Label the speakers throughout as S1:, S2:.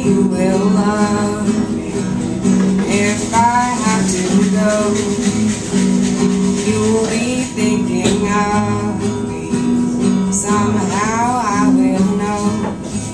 S1: you will love me. If I have to go, you will be thinking of me. Somehow I will know.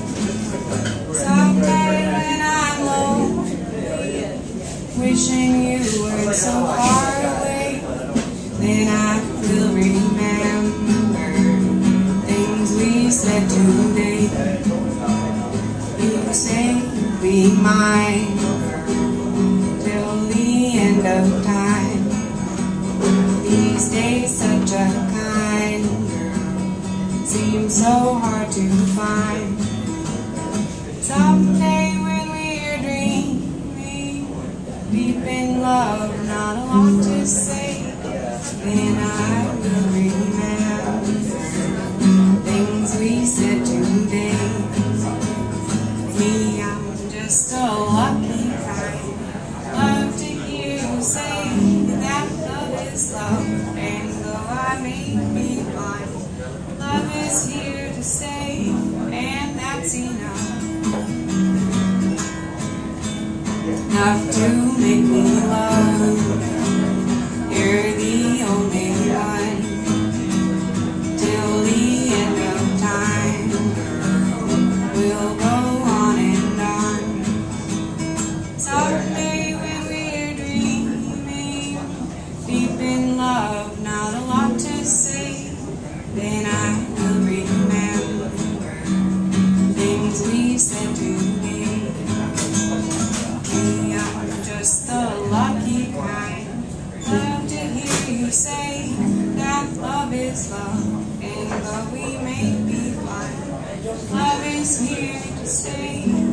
S1: Someday when I'm lonely, wishing you were so far away, then I will remember things we said today. You say you'll be mine till the end of time. These days such a kind girl seems so hard to find. Someday when we're dreaming, deep in love, not a lot to say, then I will remember things we said today. Me, I'm just a lucky kind. Love to hear you say that love is love, and though I may be blind, love is here to stay, and that's enough. Enough to make me love. You're the only one till the end of time. We'll go on and on. Someday when we're dreaming, deep in love, not a lot to say, then I will remember things we said today. I'm just the lucky kind. Love to hear you say that love is love, and though we may be blind, love is here to stay.